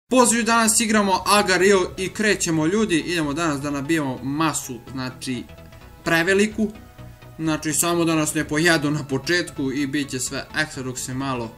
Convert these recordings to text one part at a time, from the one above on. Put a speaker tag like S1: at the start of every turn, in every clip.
S1: Pozdrav, danas igramo Agario i krećemo ljudi, idemo danas da nabijemo masu, znači preveliku, znači samo da nas ne pojedu na početku i bit će sve ekstra dok se malo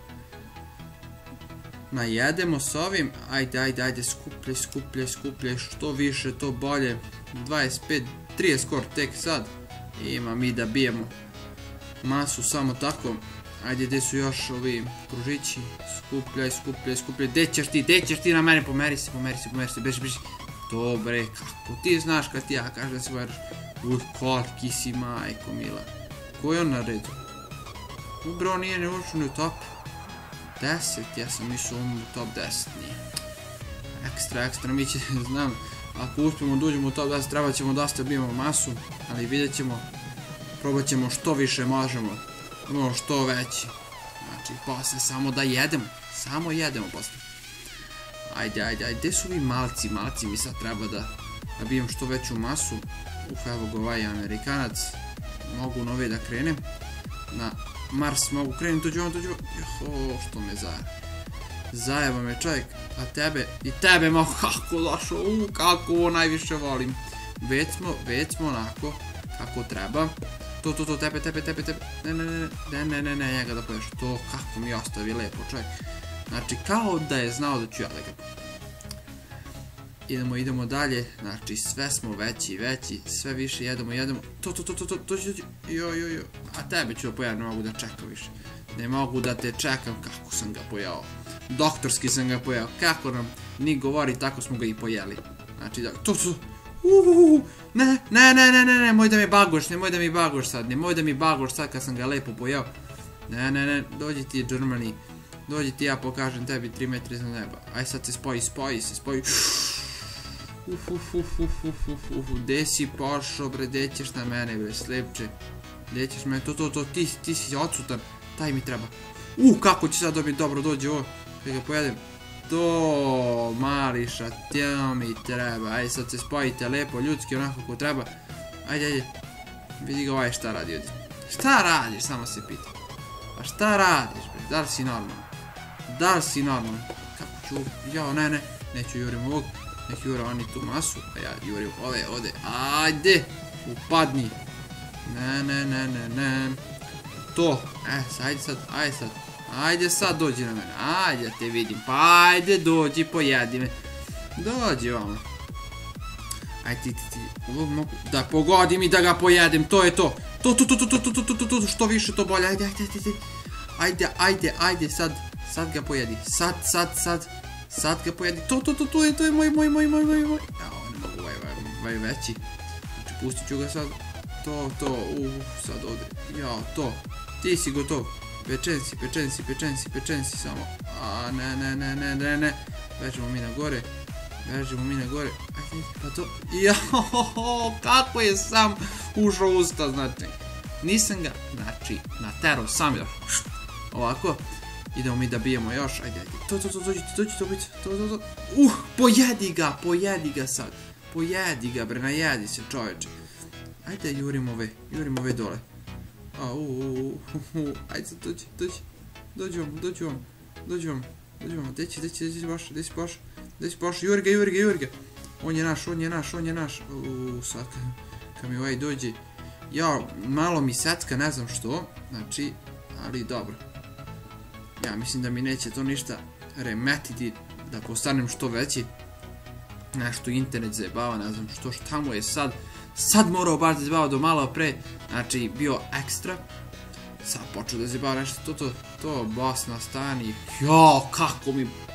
S1: najedemo s ovim. Ajde, skupljaj, što više to bolje, 25, 30 skoro tek sad, ima mi da bijemo masu samo tako. Ajde, gdje su još ovi kružići, skupljaj, gdje ćeš ti na mene, pomeri se, beži. Dobre, kako ti znaš kad ti ja kažem da se veriš, koliki si majko mila, ko je on na redu? Bro, nije ne ušao ni u top 10, ja sam mislio u top 10, nije. Ekstra, mi će, znam, ako uspijemo da uđemo u top 10, treba ćemo dosta bijemo masu, ali vidjet ćemo, probat ćemo što više možemo. Ono što veći. Znači, posle samo da jedemo. Samo jedemo posle. Ajde, gdje su vi malci? Malci mi sad treba da nabijem što veću masu. Evo ga ovaj Amerikanac. Mogu nove da krenem. Na Mars mogu krenem, dođu vam. Što me zajeba me čovjek. A tebe, i tebe mogu, kako došao, kako ovo najviše volim. Već smo onako, kako treba. To, tebe, ne, njega da poješ, to kako mi ostavi lepo čovjek, znači kao da je znao da ću ja da ga idemo dalje, znači sve smo veći, sve više jedemo, dođi, joj, a tebe ću da pojavam, ne mogu da čekam više, ne mogu da te čekam, kako sam ga pojao, doktorski sam ga pojao, kako nam ni govori, tako smo ga i pojeli, znači da, ne, nemoj da mi baguješ sad kad sam ga lepo pojao. Ne, dođi ti Germany, dođi ti ja pokažem tebi 3 metri iznad neba. Aj sad se spoji. Gde si pošao bre, gde ćeš na mene bre, slepče. Gde ćeš me, ti si odsutan, taj mi treba. Kako će sad dobiti, dobro dođi ovo, da ga pojedem. To, Mariša, to mi treba, ajde sad se spojite lepo, ljudski, onako kako treba. Ajde, vidi ga ovaj šta radi ovdje. Šta radiš, samo se pita. Pa šta radiš bre, da li si normalan? Kako ću, jao, ne, neću jurim ovog, nek jura oni tu masu, a ja jurim ovdje, ajde, upadni. Ne, to, ajde sad. Ajde sad dođi na mene, ajde da te vidim, pa ajde dođi pojedi me. Dođi ovamo. Ajde ti, da pogodim i da ga pojedem, to je to. To, što više to bolje, ajde, sad ga pojedi, sad ga pojedi, to je moj. Ja, ne mogu ovaj veći, znači pustit ću ga sad, to, sad ovdje, ja, to, ti si gotov. Pečen si samo. A ne. Bežimo mi na gore. Ajde, pa to. Jao, kako je sam ušao u usta, znači. Nisam ga, znači, naterao sam još. Ovako. Idemo mi da bijemo još. Ajde. Dođi, to. Pojedi ga sad. Pojedi ga, bre, najedi se, čoveče. Ajde, jurimo ove dole. Ajde sad dođi vam, gdje si pošao, juri ga, on je naš, sad kad mi ovaj dođe, ja, malo mi secka, ne znam što, znači, ali dobro, ja mislim da mi neće to ništa remetiti, da postanem što veći, nešto internet zajebava, ne znam šta mu je sad morao baš da zbava do malo pre, znači bio ekstra, sad počeo da zbava nešto, to, Bosna, stani, jao, kako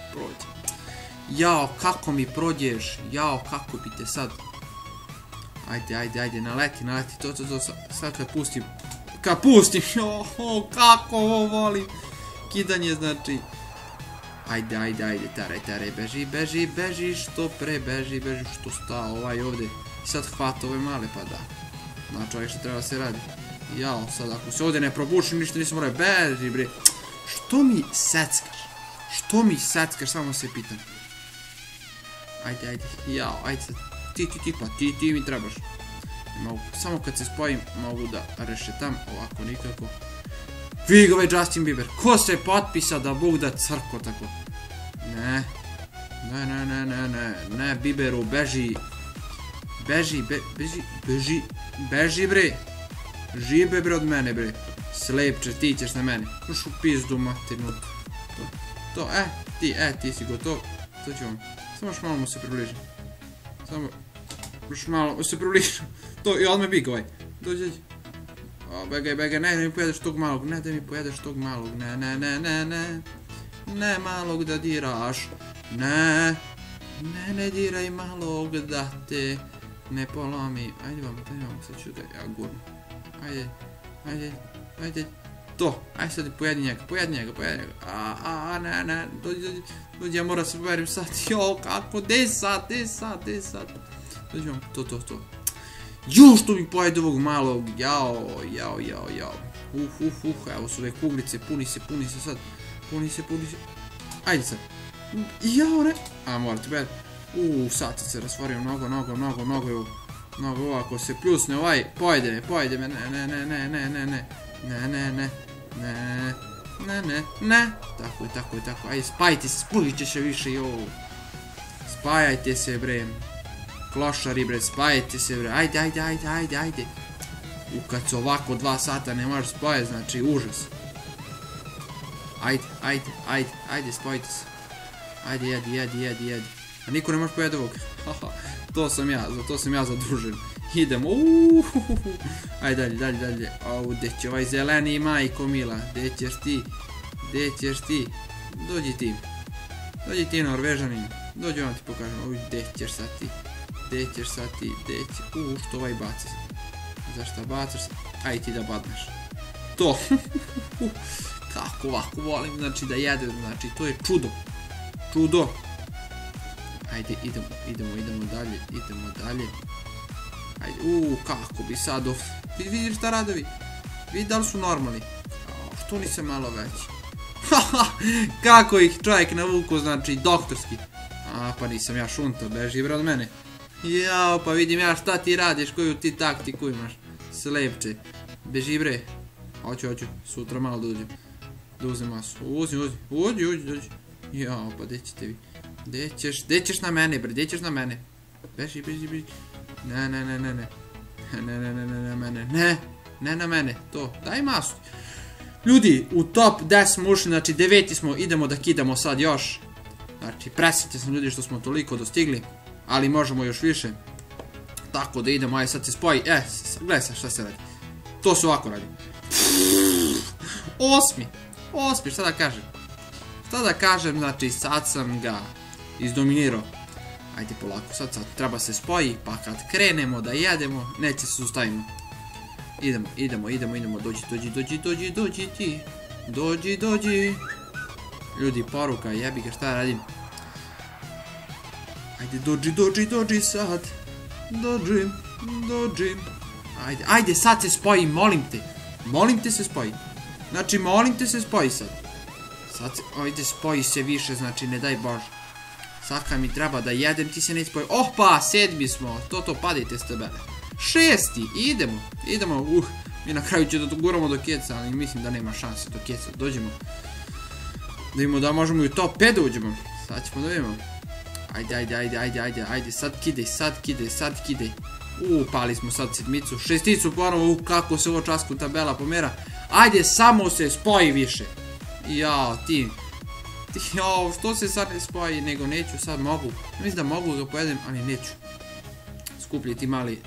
S1: mi prođeš, jao, kako bi te sad, ajde, naleti, to, sad kad pustim, jao, kako ovo volim, kidanje, znači, ajde, taraj, beži, što pre, beži, što sta ovaj ovdje. I sad hvata ove male, pa da. Znači, ovdje što treba se radi. Jao, sad ako se ovdje ne probušim, ništa nisam morao, beži bre. Što mi seckaš, samo se pitam. Ajde, jao, ajde sad. Pa ti mi trebaš. Samo kad se spojim, mogu da rešetam, ovako nikako. Vidi ga ovaj Justin Bieber, ko se potpisa da Bog da crko tako. Ne, Ne, Biberu, beži. Beži bre. Žibe bre od mene bre. Slepče, ti ćeš na mene. Uš u pizdu materinu. Ti si gotov. To ću vam. Samo još malo mu se približim. Samo još malo mu se približim. To i odmah big ovaj. Dođi. Begaj, ne da mi pojedeš tog malog. Ne malog da diraš. Ne diraj malog da te ne polomi. Ajde vam, sad ću da ja gurnem. Ajde. To, ajde sad pojedi njega. Ne, dođi, ja moram se poverim sad. Jo, kako, gde sad? Dođi vam, to. Ju, što mi pojede ovog malog, jao. Evo su ove kuglice, puni se sad. Puni se. Ajde sad. Jao, ne. Morate bet. Sad se rasvorio mnogo, ako se pljusne ovaj, pojede me, ne. Tako, ajde, spajte se, spujit će više, spajajte se, bre. Klošari, bre, spajajte se, bre, ajde. Kad se ovako 2 sata ne možeš spajati, znači užas. Ajde, spojite se. Ajde, jedi. A niko ne može pojedi ovog. To sam ja zadužen. Idemo, Ajde, dalje. Gde će ovaj zeleni majko mila? Gde ćeš ti? Dođi ti, Norvežanin. Dođi vam ti pokažem. Gde ćeš sad ti? Što ovaj baci? Zašto bacaš? Ajde ti da badneš. To. Kako ovako volim, znači da jedem, znači to je čudo. Ajde, idemo dalje. Ajde, kako bi sad vidiš šta radovi? Vidi da li su normalni? Što ni se malo veći? Kako ih čovjek navuku, znači doktorski. Pa nisam ja šunto, beži bre od mene. Jao, pa vidim ja šta ti radiš, koju ti taktiku imaš. Slepče, beži bre. Hoću, sutra malo da uđem. Da uzem masu, uđi. Jao, pa gde ćete vi? Gde ćeš na mene, bre, Beži. Ne na mene, to, daj masu. Ljudi, u top 10 smo ušli, znači 9 smo, idemo da kidamo sad još. Znači, presrećan sam ljudi što smo toliko dostigli, ali možemo još više. Tako da idemo, ajde sad se spoji, gledaj sad šta se radi. To se ovako radi. 8, šta da kažem, znači sad sam ga izdominirao. Ajde polako, sad treba se spoji, pa kad krenemo da jedemo, neće se sustavimo. Idemo, dođi ti. Dođi. Ljudi, poruka, jebi ga, šta radim? Ajde, dođi sad. Dođi. Ajde, sad se spoji, molim te se spoji. Znači, molim te se spoji sad. Ajde, spoji se više, znači, ne daj Bože. Sad kad mi treba da jedem, ti se ne spoji. Pa, 7 smo, to padajte s tebe. 6, idemo, mi na kraju će da guramo do keca, ali mislim da nema šanse do keca, dođemo. Da vidimo da možemo i u top 5 da uđemo. Sad ćemo da vidimo. Ajde, sad kidej. Pali smo sad 7-icu, 6-icu ponovo, kako se ovo časku tabela pomera. Ajde, samo se spoji više. Jao, ti. Jao, što se sad ne spoji, nego neću, sad mogu. Mislim da mogu ga pojedem, ali neću. Skuplji ti mali,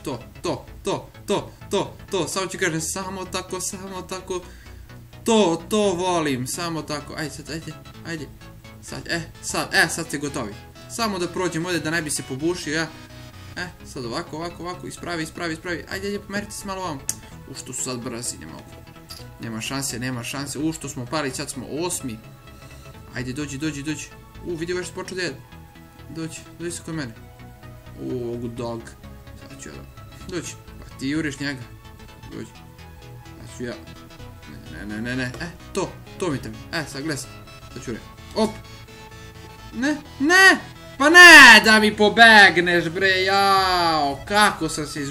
S1: to, samo ću kažem, samo tako. To volim, samo tako, ajde. Sad ste gotovi. Samo da prođem ovdje da ne bi se pobušio, ja. Sad ovako, ispravi. Ajde, pomerite se malo ovom. Što su sad brzi, ne mogu. Nema šanse, što smo pali, sad smo 8. Ajde, dođi. Vidi još se počeo da jede. Dođi se kod mene. Good dog. Sad ću ja da... Dođi. Pa ti juriš njega. Dođi. Sad ću ja... Ne. To mi tebi. Sad gledaj se. Sad ću Op. Ne. Pa ne da mi pobegneš bre, jao. Kako sam se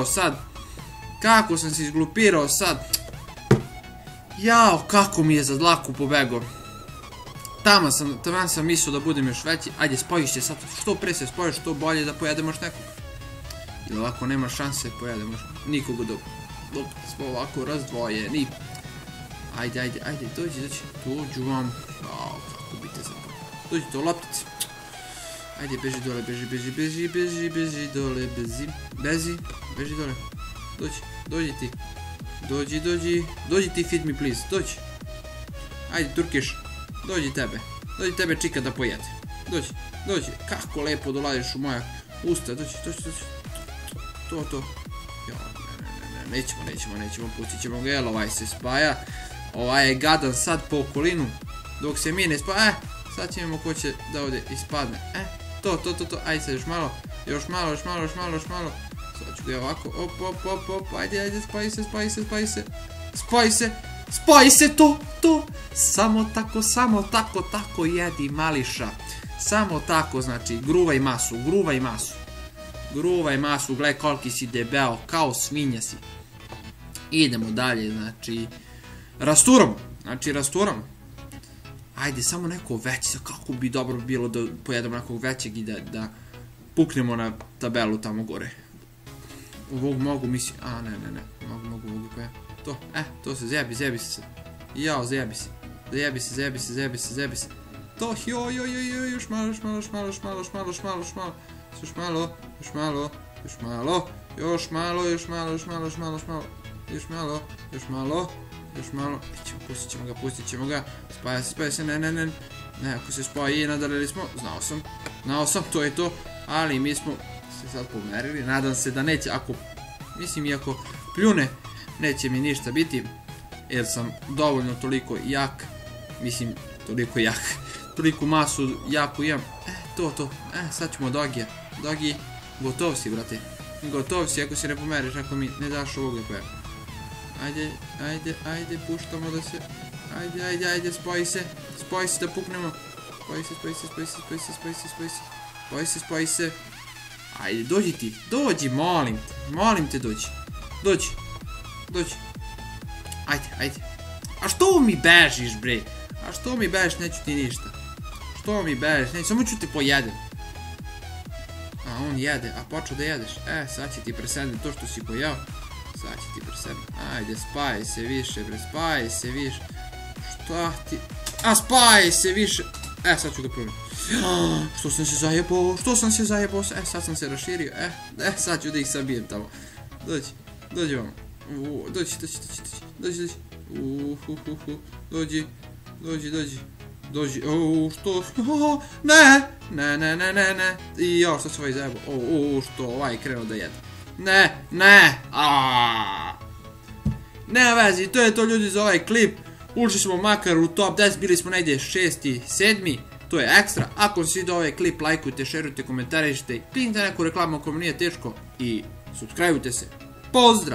S1: izglupirao sad. Jao, kako mi je za dlaku pobegao. Taman sam mislio da budem još veći. Ajde, spojiš se sad, što pre se spojiš, što bolje da pojedemo još nekog. Ili ovako nema šanse, pojedemo još nikoga dobro. Dok smo ovako razdvojeni. Ajde, dođu vam. Kako bi te zapravo. Dođite u loptici. Ajde, beži dole, beži dole, beži dole. Dođi ti. Dođi ti, feed me please, dođi. Ajde, Turkiš, dođi tebe čika da pojede. Dođi, kako lepo dolaziš u moja usta, dođi. To. Nećemo, pustit ćemo ga, jel ovaj se spaja. Ovaj je gadan sad po okolinu, dok se mi ne spaja, sad ćemo ko će da ovdje ispadne. To, ajde sad još malo. Sad ću ga ovako, op, ajde, spoji se, to. Samo tako jedi mališa. Samo tako, znači, gruvaj masu. Gruvaj masu, gledaj koliki si debeo, kao svinja si. Idemo dalje, znači, rasturamo. Ajde, samo neko veći, kako bi dobro bilo da pojedemo nekog većeg i da puknemo na tabelu tamo gore. Ovog mogu, mislim, ne, mogu koja. To se zajebi se. Jao, zajebi se. To, joj, još malo. Pustit ćemo ga. Spaja se, ne. Ne, ako se spoji, nadalili smo. Znao sam, to je to. Ali mi smo se sad pomerili. Nadam se da neće, mislim i ako pljune, neće mi ništa biti. Jer sam dovoljno toliko jak. Mislim, toliko jak. Toliko masu jaku imam. To. Sad ćemo Dogija. Dogi, gotov si, brate. Gotov si, ako se ne pomeriš, ako mi ne daš ovoga koja. Ajde, puštamo da se... Ajde, spoji se da puknemo. Spoji se. Ajde, dođi, molim te, dođi. Ajde. A što mi bežiš, bre? Neću ti ništa. Samo ću te pojedem. A on jede, a počeo da jedeš. Sad će ti presediti to što si pojao. Ajde, spaj se više, bre, Šta ti... spaj se više. Sad ću ga probati. Što sam se zajebao. Sad sam se raširio. Sad ću da ih sabijem tamo. Dođi vam. Dođi. Dođi. Što? Ne. I još, sad se ovaj zajebao. Što? Ovaj je krenuo da jede. Ne. Ne vezi, to je to, ljudi, za ovaj klip. Ušli smo makar u top 10, bili smo negdje 6. 7. To je ekstra. Ako se svidio ovaj klip, lajkujte, šerujte, komentarišite, kliknite neku reklamu ako vam nije teško i subscribeujte se. Pozdrav!